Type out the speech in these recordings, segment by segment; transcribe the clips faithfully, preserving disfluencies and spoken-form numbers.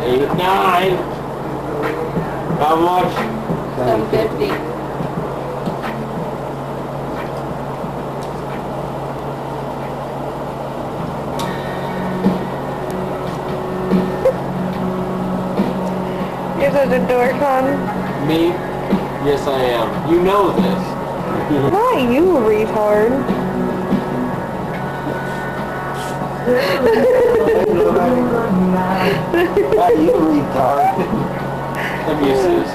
Eight, nine. How much? seven fifty. You're such a dork, hon. Me? Yes, I am. You know this. Not you, retard. Not you, retard. I'm used to this.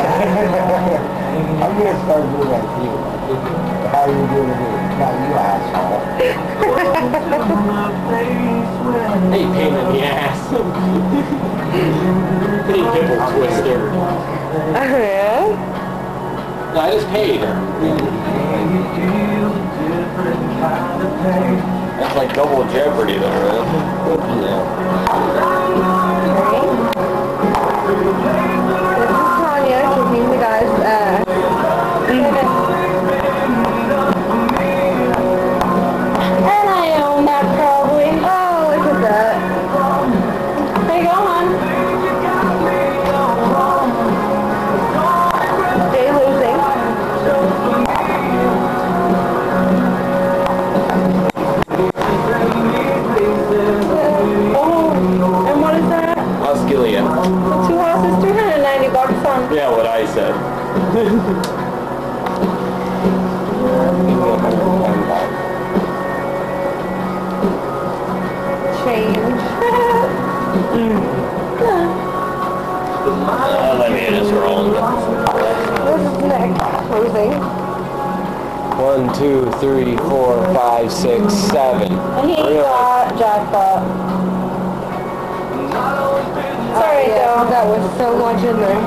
I'm gonna start doing that to you. How are you doing it? Not you, asshole. Hey, pain in the ass. Hey, nipple twister. Oh, yeah? No, I just paid her. That's like double jeopardy there, man. Yeah. This is Tanya, keeping the guys, uh, and I own that probably. Oh, look at that. There you go, hon. Stay losing. Oh, and what is that? Australia. Two houses, three hundred ninety bucks on. Yeah, what I said. Change. Uh, let me just roll. This is next closing. One, two, three, four, five, six, seven. And he Really? got jackpot. Sorry, yeah. though. That was so much in there.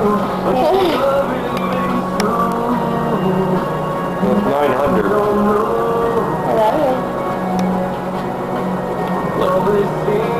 Nine hundred. That is. Look.